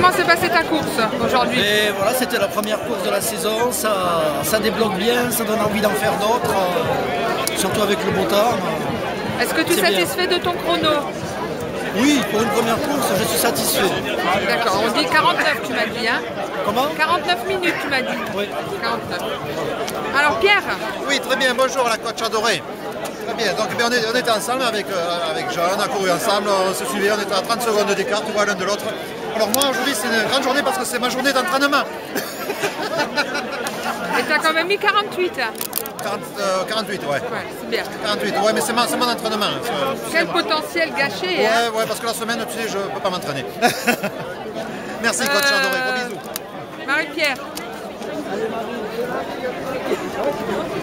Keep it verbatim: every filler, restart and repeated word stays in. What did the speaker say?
Comment s'est passée ta course aujourd'hui? Et voilà, c'était la première course de la saison, ça, ça débloque bien, ça donne envie d'en faire d'autres, euh, surtout avec le beau temps. Est-ce que tu es satisfait de ton chrono? Oui, pour une première course, je suis satisfait. D'accord, on dit quarante-neuf, tu m'as dit, hein? Comment? quarante-neuf minutes, tu m'as dit. Oui. quarante-neuf. Alors Pierre? Oui, très bien, bonjour la coach adorée. Très bien, donc on, est, on était ensemble avec, euh, avec Jean, on a couru ensemble, on se suivait, on était à trente secondes d'écart, tu vois, l'un de l'autre. Alors moi aujourd'hui c'est une grande journée parce que c'est ma journée d'entraînement. Et tu as quand même mis quarante-huit. quarante, euh, quarante-huit, ouais. Ouais, c'est bien. quarante-huit, ouais, mais c'est mon, mon entraînement. Quel potentiel gâché, ouais, hein? Ouais, parce que la semaine, tu sais, je ne peux pas m'entraîner. Merci, coach euh... adoré, gros bisous. Marie-Pierre.